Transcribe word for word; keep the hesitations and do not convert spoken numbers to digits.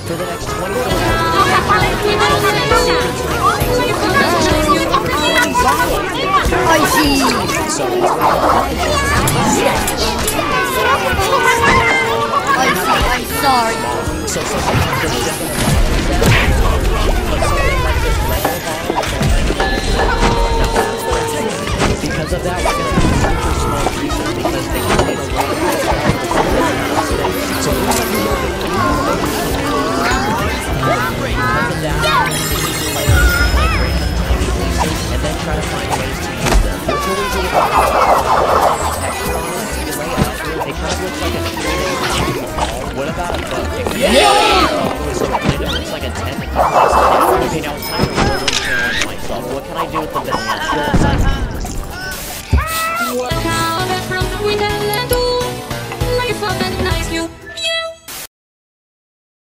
For the next twenty-four hours, I see. so I see. I'm sorry. so something like this just but something like this regular bottle, because of that, we're gonna do super small pieces because they contain a lot of so we're gonna do because of that, and then try to find ways to use them. Which will we do with it kind of looks like a tree. What about a boat? Yeah! So it looks like a tent. Okay, now it's time to really challenge myself. What can I do with the banana? What kind of from the wind and do? Life up and nice you.